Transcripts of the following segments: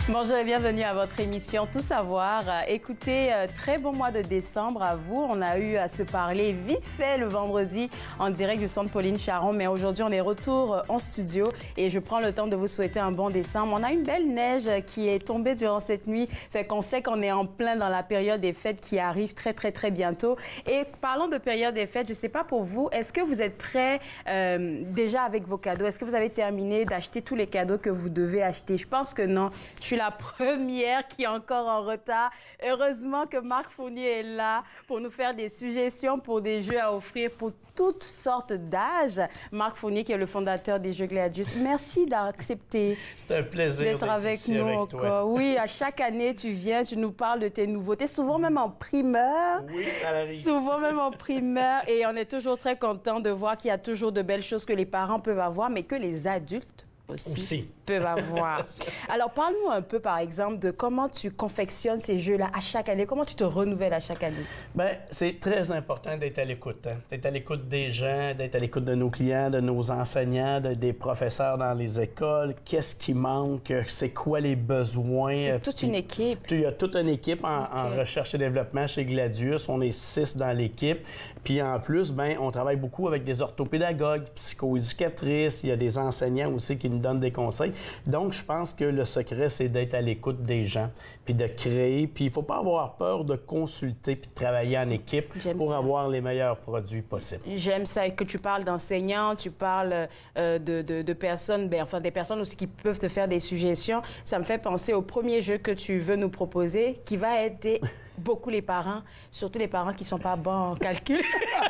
Bonjour et bienvenue à votre émission Tout savoir. Écoutez, très bon mois de décembre à vous. On a eu à se parler vite fait le vendredi en direct du centre Pauline Charon, mais aujourd'hui on est retour en studio et je prends le temps de vous souhaiter un bon décembre. On a une belle neige qui est tombée durant cette nuit, fait qu'on sait qu'on est en plein dans la période des fêtes qui arrive très bientôt. Et parlons de période des fêtes, je sais pas pour vous, est-ce que vous êtes prêts déjà avec vos cadeaux? Est-ce que vous avez terminé d'acheter tous les cadeaux que vous devez acheter? Je pense que non. Je suis la première qui est encore en retard. Heureusement que Marc Fournier est là pour nous faire des suggestions pour des jeux à offrir pour toutes sortes d'âges. Marc Fournier, qui est le fondateur des Jeux Gladius. Merci d'accepter. C'est un plaisir d'être avec nous encore. Oui, à chaque année, tu viens, tu nous parles de tes nouveautés, souvent même en primeur. Oui, ça arrive. Souvent même en primeur. Et on est toujours très content de voir qu'il y a toujours de belles choses que les parents peuvent avoir, mais que les adultes aussi peuvent avoir. Alors, parle-nous un peu, par exemple, de comment tu confectionnes ces jeux-là à chaque année. Comment tu te renouvelles à chaque année? Bien, c'est très important d'être à l'écoute. Hein? D'être à l'écoute des gens, d'être à l'écoute de nos clients, de nos enseignants, des professeurs dans les écoles. Qu'est-ce qui manque? C'est quoi les besoins? C'est toute une équipe. Il y a toute une équipe en recherche et développement chez Gladius. On est 6 dans l'équipe. Puis en plus, bien, on travaille beaucoup avec des orthopédagogues, psychoéducatrices. Il y a des enseignants aussi qui nous donnent des conseils. Donc, je pense que le secret, c'est d'être à l'écoute des gens, puis de créer. Puis il ne faut pas avoir peur de consulter puis de travailler en équipe pour avoir les meilleurs produits possibles. J'aime ça. Que tu parles d'enseignants, tu parles de personnes, enfin des personnes aussi qui peuvent te faire des suggestions. Ça me fait penser au premier jeu que tu veux nous proposer, qui va aider beaucoup les parents, surtout les parents qui ne sont pas bons en calcul,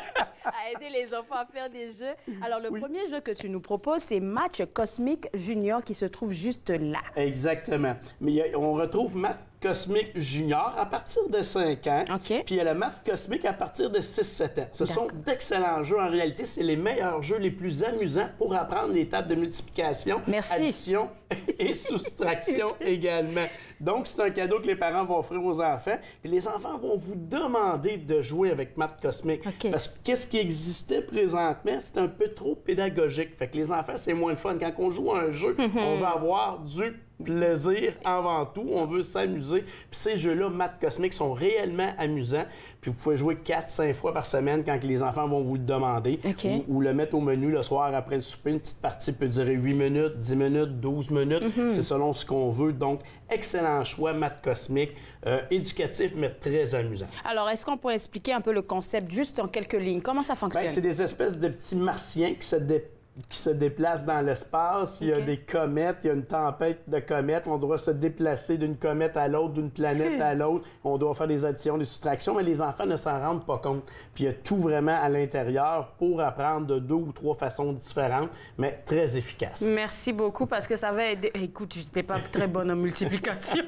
à aider les enfants à faire des jeux. Alors, le premier jeu que tu nous proposes, c'est Match Cosmique Junior qui se trouve juste là. Exactement. Mais on retrouve Match Cosmique Junior à partir de 5 ans. Puis il y a le Math Cosmique à partir de 6-7 ans. Ce sont d'excellents jeux. En réalité, c'est les meilleurs jeux, les plus amusants pour apprendre les tables de multiplication, addition et soustraction également. Donc, c'est un cadeau que les parents vont offrir aux enfants. Puis les enfants vont vous demander de jouer avec Math Cosmique. Parce que qu'est-ce qui existait présentement, c'est un peu trop pédagogique. Fait que les enfants, c'est moins le fun. Quand on joue à un jeu, on va avoir du plaisir avant tout, on veut s'amuser. Puis ces jeux-là, Math Cosmique, sont réellement amusants. Puis vous pouvez jouer 4-5 fois par semaine quand les enfants vont vous le demander. Ou le mettre au menu le soir après le souper. Une petite partie peut durer 8 minutes, 10 minutes, 12 minutes. C'est selon ce qu'on veut. Donc, excellent choix, Math Cosmique. Éducatif, mais très amusant. Alors, est-ce qu'on pourrait expliquer un peu le concept juste en quelques lignes? Comment ça fonctionne? Bien, c'est des espèces de petits martiens qui se déplacent dans l'espace. Il y a des comètes, il y a une tempête de comètes. On doit se déplacer d'une comète à l'autre, d'une planète à l'autre. On doit faire des additions, des soustractions, mais les enfants ne s'en rendent pas compte. Puis il y a tout vraiment à l'intérieur pour apprendre de 2 ou 3 façons différentes, mais très efficaces. Merci beaucoup parce que ça va aider. Écoute, je n'étais pas très bonne en multiplication.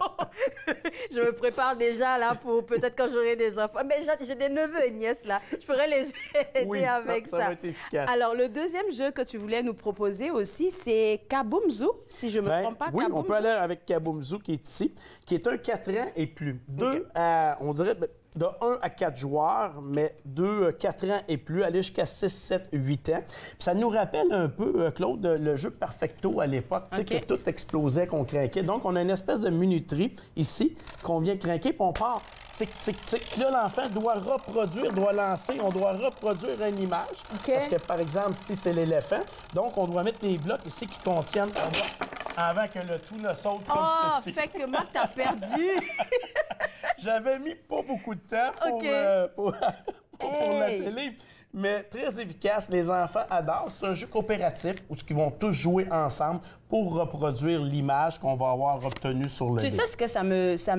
Je me prépare déjà là pour peut-être quand j'aurai des enfants. Mais j'ai des neveux et nièces là. Je pourrais les aider avec ça. Ça va être efficace. Alors, le deuxième jeu que tu voulais nous proposer aussi, c'est Kaboom Zoo, si je ne me trompe pas. Oui, on peut aller avec Kaboom Zoo qui est ici, qui est un 4 ans et plus. On dirait de 1 à 4 joueurs, mais 4 ans et plus, aller jusqu'à 6, 7, 8 ans. Puis ça nous rappelle un peu, Claude, le jeu Perfecto à l'époque, tu sais, que tout explosait, qu'on craquait. Donc, on a une espèce de minuterie ici qu'on vient craquer, puis on part. Tic, tic, tic. Là, l'enfant doit reproduire, doit lancer, on doit reproduire une image. Parce que, par exemple, si c'est l'éléphant, donc on doit mettre des blocs ici qui contiennent avant que le tout ne saute comme ceci. Fait que Marc, t'as perdu! J'avais mis pas beaucoup de temps pour la télé, mais très efficace. Les enfants adorent. C'est un jeu coopératif où ils vont tous jouer ensemble pour reproduire l'image qu'on va avoir obtenue sur le Tu sais ce que ça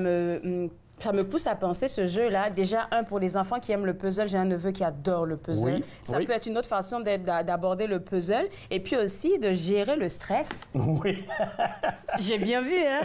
me pousse à penser, ce jeu-là. Déjà, pour les enfants qui aiment le puzzle, j'ai un neveu qui adore le puzzle. Ça peut être une autre façon d'aborder le puzzle. Et puis aussi de gérer le stress. Oui. J'ai bien vu, hein?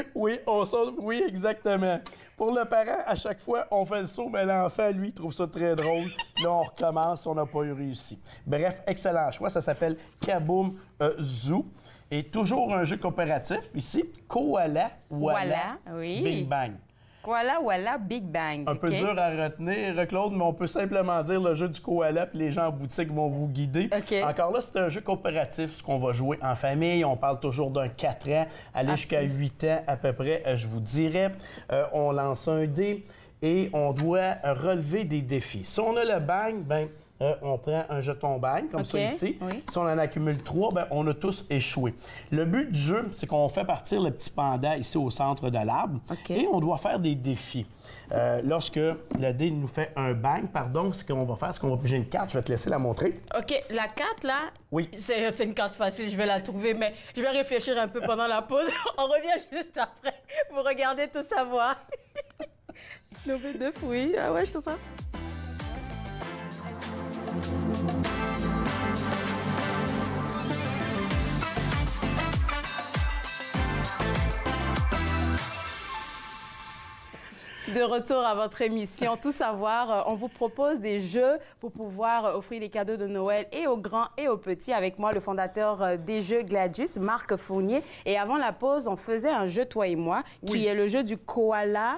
Oui, exactement. Pour le parent, à chaque fois, on fait le saut, mais l'enfant, lui, il trouve ça très drôle. Là, on recommence, on n'a pas eu réussi. Bref, excellent choix. Ça s'appelle Kaboom Zoo. Et toujours un jeu coopératif ici. Koala, Voilà, Big Bang. Koala Big Bang. Un peu dur à retenir, Claude, mais on peut simplement dire le jeu du koala, puis les gens en boutique vont vous guider. Encore là, c'est un jeu coopératif, ce qu'on va jouer en famille. On parle toujours d'un 4 ans, aller jusqu'à 8 ans à peu près, je vous dirais. On lance un dé et on doit relever des défis. Si on a le bang, ben on prend un jeton bang, comme ça ici. Oui. Si on en accumule 3, ben on a tous échoué. Le but du jeu, c'est qu'on fait partir le petit panda ici au centre de l'arbre et on doit faire des défis. Lorsque le dé nous fait un bang, ce qu'on va faire, c'est qu'on va piger une carte. Je vais te laisser la montrer. OK. La carte, là, oui. C'est une carte facile, je vais la trouver, mais je vais réfléchir un peu pendant la pause. On revient juste après pour regarder tout savoir. Nommé de fruits. Ah ouais, je sens ça. De retour à votre émission Tout savoir, on vous propose des jeux pour pouvoir offrir les cadeaux de Noël et aux grands et aux petits. Avec moi, le fondateur des jeux Gladius, Marc Fournier. Et avant la pause, on faisait un jeu, toi et moi, qui est le jeu du koala.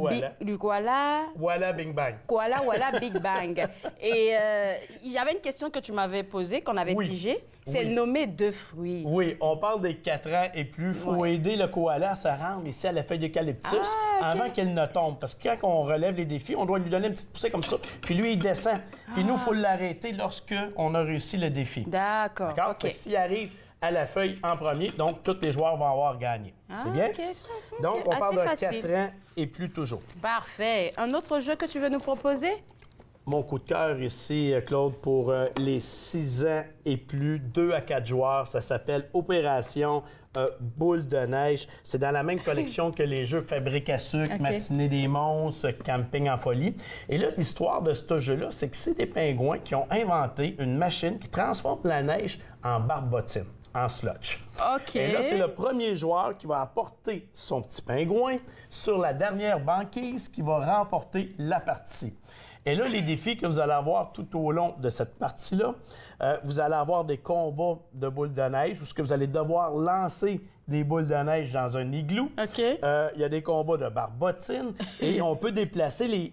Du koala... Koala Big Bang. Koala Big Bang. Et il y avait une question que tu m'avais posée, qu'on avait pigée. C'est nommer 2 fruits. Oui, on parle des 4 ans et plus. Il faut aider le koala à se rendre ici à la feuille d'eucalyptus avant qu'elle ne tombe. Parce que quand on relève les défis, on doit lui donner une petite poussée comme ça. Puis lui, il descend. Puis nous, il faut l'arrêter lorsqu'on a réussi le défi. D'accord. Fait que s'il arrive à la feuille en premier, donc tous les joueurs vont avoir gagné. C'est bien? Donc, on parle de 4 ans et plus toujours. Parfait. Un autre jeu que tu veux nous proposer? Mon coup de cœur ici, Claude, pour les 6 ans et plus, 2 à 4 joueurs, ça s'appelle Opération Boule de neige. C'est dans la même collection que les jeux Fabrique à sucre, Matinée des monstres, Camping en folie. Et là, l'histoire de ce jeu-là, c'est que c'est des pingouins qui ont inventé une machine qui transforme la neige en barbotine, en slotch. Et là, c'est le premier joueur qui va apporter son petit pingouin sur la dernière banquise qui va remporter la partie. Et là, les défis que vous allez avoir tout au long de cette partie-là, vous allez avoir des combats de boules de neige où vous allez devoir lancer des boules de neige dans un igloo. Il y a des combats de barbotine et on peut déplacer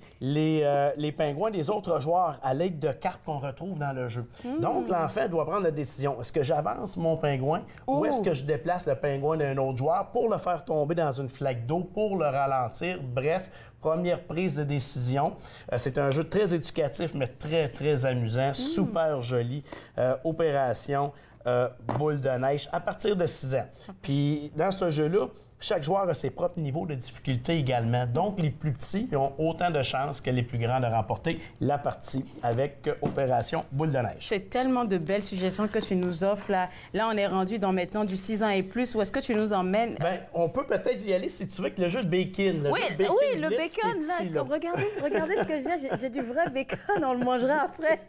les pingouins des autres joueurs à l'aide de cartes qu'on retrouve dans le jeu. Donc, l'enfant doit prendre la décision. Est-ce que j'avance mon pingouin ou est-ce que je déplace le pingouin d'un autre joueur pour le faire tomber dans une flaque d'eau, pour le ralentir? Bref, première prise de décision. C'est un jeu très éducatif, mais très, très amusant, super joli. Opération Boule de neige à partir de 6 ans. Puis dans ce jeu-là, chaque joueur a ses propres niveaux de difficulté également. Donc, les plus petits ont autant de chances que les plus grands de remporter la partie avec Opération Boule de neige. C'est tellement de belles suggestions que tu nous offres. Là, on est rendu dans maintenant du 6 ans et plus. Où est-ce que tu nous emmènes? Bien, on peut peut-être y aller si tu veux avec le jeu de bacon. Le bacon. Là. Regardez ce que j'ai. J'ai du vrai bacon. On le mangera après.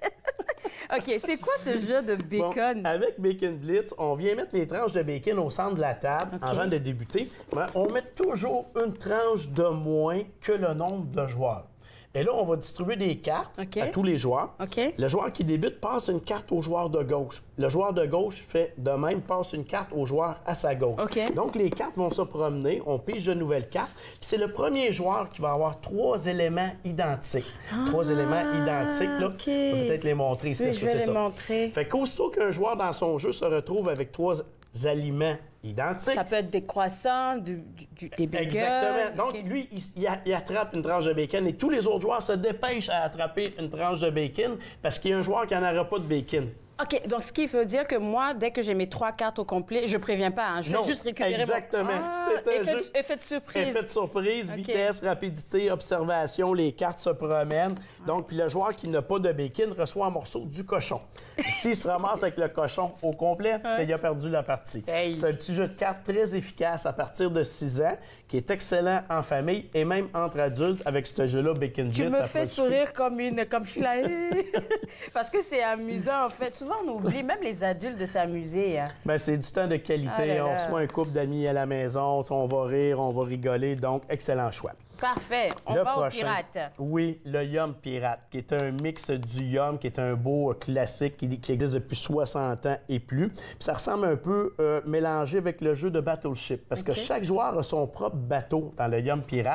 OK, c'est quoi ce jeu de bacon? Bon, avec Bacon Blitz, on vient mettre les tranches de bacon au centre de la table avant de débuter. On met toujours une tranche de moins que le nombre de joueurs. Et là, on va distribuer des cartes à tous les joueurs. Le joueur qui débute passe une carte au joueur de gauche. Le joueur de gauche fait de même, passe une carte au joueur à sa gauche. Donc, les cartes vont se promener, on pige de nouvelles cartes. Puis c'est le premier joueur qui va avoir 3 éléments identiques. 3 éléments identiques, là. On peut peut-être les montrer ici. Oui, je vais les montrer. Fait qu'aussitôt qu'un joueur dans son jeu se retrouve avec 3 aliments identiques. Ça peut être des croissants, des bacon. Exactement. Donc, lui, il attrape une tranche de bacon et tous les autres joueurs se dépêchent à attraper une tranche de bacon parce qu'il y a un joueur qui n'en aura pas de bacon. OK, donc ce qui veut dire que moi, dès que j'ai mes 3 cartes au complet, je préviens pas, hein, je vais juste récupérer exactement. Effet de surprise. Effet de surprise, vitesse, rapidité, observation, les cartes se promènent. Donc, puis le joueur qui n'a pas de bacon reçoit un morceau du cochon. S'il se ramasse avec le cochon au complet, il a perdu la partie. C'est un petit jeu de cartes très efficace à partir de 6 ans, qui est excellent en famille et même entre adultes avec ce jeu-là, Bacon Blitz. Tu me fais sourire comme je suis là. Parce que c'est amusant, en fait. Souvent, on oublie, même les adultes, de s'amuser. Hein. Bien, c'est du temps de qualité. On reçoit un couple d'amis à la maison, on va rire, on va rigoler. Donc, excellent choix. Parfait. On va au pirate. Oui, le Yum Pirate, qui est un mix du Yum, qui est un beau classique qui existe depuis 60 ans et plus. Puis ça ressemble un peu mélangé avec le jeu de Battleship, parce que chaque joueur a son propre bateau dans le Yum Pirate.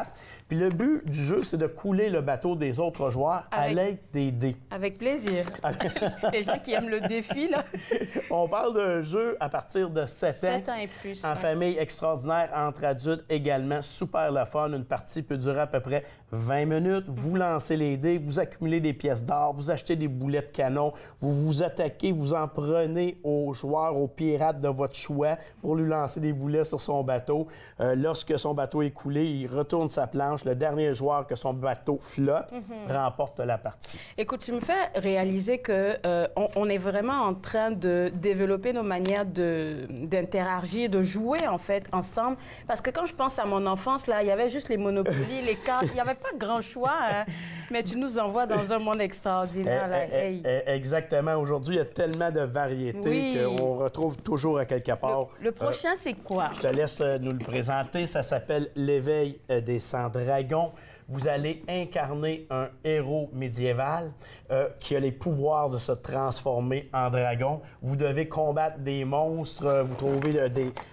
Puis le but du jeu, c'est de couler le bateau des autres joueurs à l'aide des dés. Avec plaisir. Les gens qui aiment le défi, là. On parle d'un jeu à partir de 7 ans. 7 ans et plus. En famille extraordinaire, entre adultes également. Super le fun. Une partie peut durer à peu près 20 minutes. Vous lancez les dés, vous accumulez des pièces d'or, vous achetez des boulets de canon, vous vous attaquez, vous en prenez aux joueurs, aux pirates de votre choix pour lui lancer des boulets sur son bateau. Lorsque son bateau est coulé, il retourne sa planche. Le dernier joueur que son bateau flotte remporte la partie. Écoute, tu me fais réaliser que on est vraiment en train de développer nos manières d'interagir, de jouer en fait ensemble. Parce que quand je pense à mon enfance, là, il y avait juste les Monopoly, les cartes, il n'y avait pas grand choix. Hein? Mais tu nous envoies dans un monde extraordinaire. Là. Hey. Exactement. Aujourd'hui, il y a tellement de variétés qu'on retrouve toujours à quelque part. Le prochain, c'est quoi? Je te laisse nous le présenter. Ça s'appelle l'Éveil des 100 dragons. Vous allez incarner un héros médiéval qui a les pouvoirs de se transformer en dragon. Vous devez combattre des monstres, vous trouvez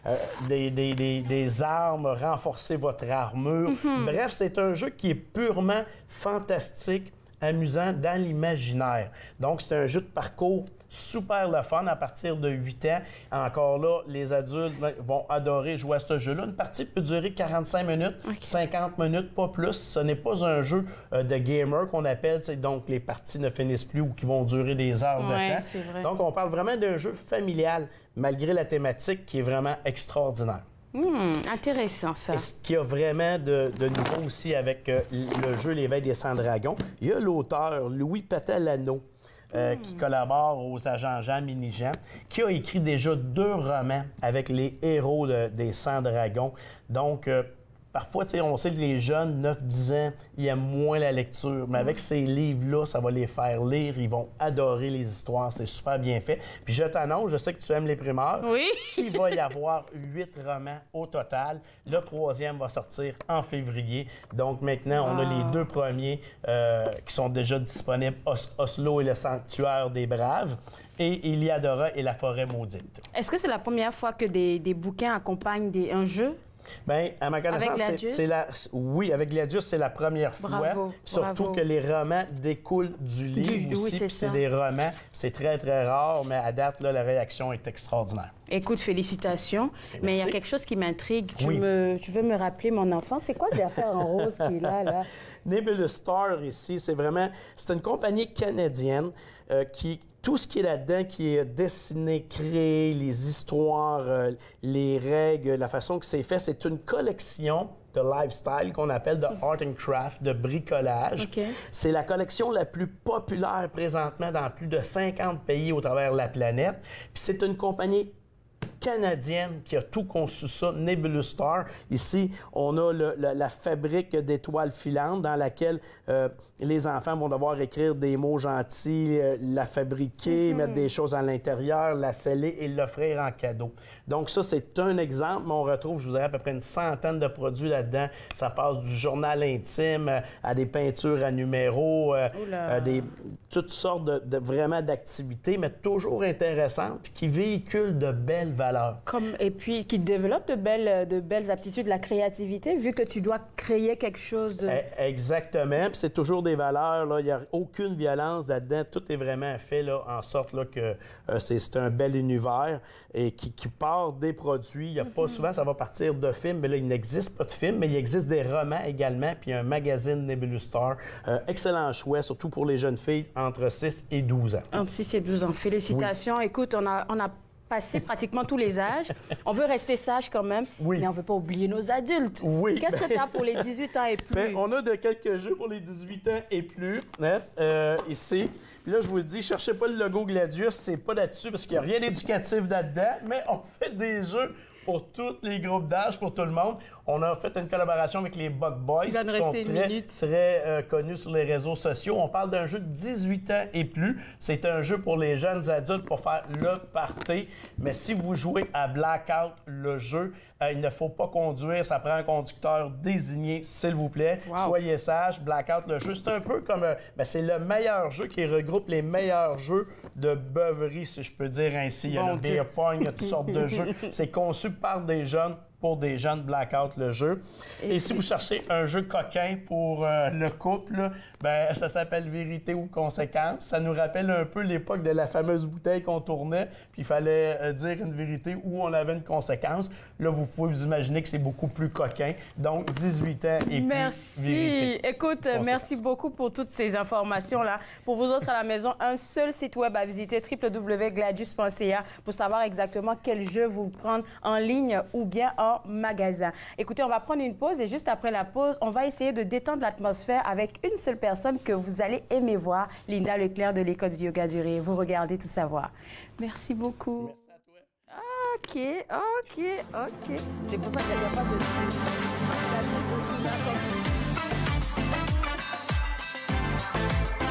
des armes, renforcer votre armure. Bref, c'est un jeu qui est purement fantastique, amusant dans l'imaginaire. Donc, c'est un jeu de parcours super le fun à partir de 8 ans. Encore là, les adultes vont adorer jouer à ce jeu-là. Une partie peut durer 45 minutes, 50 minutes, pas plus. Ce n'est pas un jeu de gamer qu'on appelle, donc les parties ne finissent plus ou qui vont durer des heures de temps. C'est vrai. Donc, on parle vraiment d'un jeu familial, malgré la thématique qui est vraiment extraordinaire. Intéressant, ça. Et ce qu'il y a vraiment de nouveau aussi avec le jeu L'Éveil des 100 dragons, il y a l'auteur Louis Patalano qui collabore aux agents Jean Mini-Jean, qui a écrit déjà 2 romans avec les héros des 100 dragons. Donc, parfois, on sait que les jeunes, 9-10 ans, ils aiment moins la lecture. Mais avec ces livres-là, ça va les faire lire. Ils vont adorer les histoires. C'est super bien fait. Puis je t'annonce, je sais que tu aimes les primeurs. Oui. Il va y avoir 8 romans au total. Le 3e va sortir en février. Donc maintenant, on a les 2 premiers qui sont déjà disponibles. Oslo et le Sanctuaire des Braves. Et Iliadora et la Forêt maudite. Est-ce que c'est la première fois que des bouquins accompagnent un jeu? Bien, à ma connaissance, oui, avec Gladius, c'est la première fois. Bravo, surtout que les romans découlent du livre aussi. Oui, c'est des romans. C'est très, très rare, mais à date, là, la réaction est extraordinaire. Écoute, félicitations. Mais il y a quelque chose qui m'intrigue. Tu veux me rappeler mon enfance? C'est quoi l'affaire en rose qui est là? Nebulous Star, ici, c'est une compagnie canadienne qui... Tout ce qui est là-dedans, qui est dessiné, créé, les histoires, les règles, la façon que c'est fait, c'est une collection de lifestyle qu'on appelle de art and craft, de bricolage. C'est la collection la plus populaire présentement dans plus de 50 pays au travers de la planète. Puis c'est une compagnie canadienne qui a tout conçu ça, Nebulous Star. Ici, on a la fabrique d'étoiles filantes dans laquelle les enfants vont devoir écrire des mots gentils, la fabriquer, mettre des choses à l'intérieur, la sceller et l'offrir en cadeau. Donc ça, c'est un exemple, mais on retrouve, je vous dirais, à peu près une centaine de produits là-dedans. Ça passe du journal intime à des peintures à numéros, toutes sortes vraiment d'activités, mais toujours intéressantes, puis qui véhiculent de belles valeurs. Et puis qui développe de belles aptitudes, la créativité, vu que tu dois créer quelque chose de... Exactement. Puis c'est toujours des valeurs. Là. Il n'y a aucune violence là-dedans. Tout est vraiment fait là, en sorte là, que c'est un bel univers et qui part des produits. Il y a pas souvent, ça va partir de films, mais là, il n'existe pas de films, mais il existe des romans également, puis un magazine Nebulous Star. Excellent choix, surtout pour les jeunes filles entre 6 et 12 ans. Entre 6 et 12 ans. Félicitations. Oui. Écoute, on a passé pratiquement tous les âges. On veut rester sage quand même, mais on ne veut pas oublier nos adultes. Oui. Qu'est-ce que tu as pour les 18 ans et plus? Bien, on a quelques jeux pour les 18 ans et plus, hein, ici. Puis là, je vous le dis, cherchez pas le logo Gladius, c'est pas là-dessus parce qu'il n'y a rien d'éducatif là-dedans, mais on fait des jeux pour tous les groupes d'âge, pour tout le monde. On a fait une collaboration avec les Buck Boys, qui sont très connus sur les réseaux sociaux. On parle d'un jeu de 18 ans et plus. C'est un jeu pour les jeunes adultes pour faire le party. Mais si vous jouez à Blackout, le jeu, il ne faut pas conduire. Ça prend un conducteur désigné, s'il vous plaît. Wow. Soyez sages. Blackout, le jeu, c'est un peu comme... c'est le meilleur jeu qui regroupe les meilleurs jeux de beuverie, si je peux dire ainsi. Il y a le beer pong, il y a toutes sortes de jeux. C'est conçu par des jeunes pour des jeunes blackout le jeu. Et si vous cherchez un jeu coquin pour le couple, ben ça s'appelle Vérité ou Conséquence. Ça nous rappelle un peu l'époque de la fameuse bouteille qu'on tournait, puis il fallait dire une vérité ou on avait une conséquence. Là, vous pouvez vous imaginer que c'est beaucoup plus coquin. Donc, 18 ans et merci. Plus, vérité. Écoute, merci beaucoup pour toutes ces informations-là. Pour vous autres à la maison, un seul site web à visiter, www.gladius.ca, pour savoir exactement quel jeu vous prendre en ligne ou bien en magasin. Écoutez, on va prendre une pause et juste après la pause, on va essayer de détendre l'atmosphère avec une seule personne que vous allez aimer voir, Linda Leclerc de l'École du yoga du rire. Vous regardez Tout savoir. Merci beaucoup. Merci à toi. OK. C'est pour ça qu'il n'y a pas de...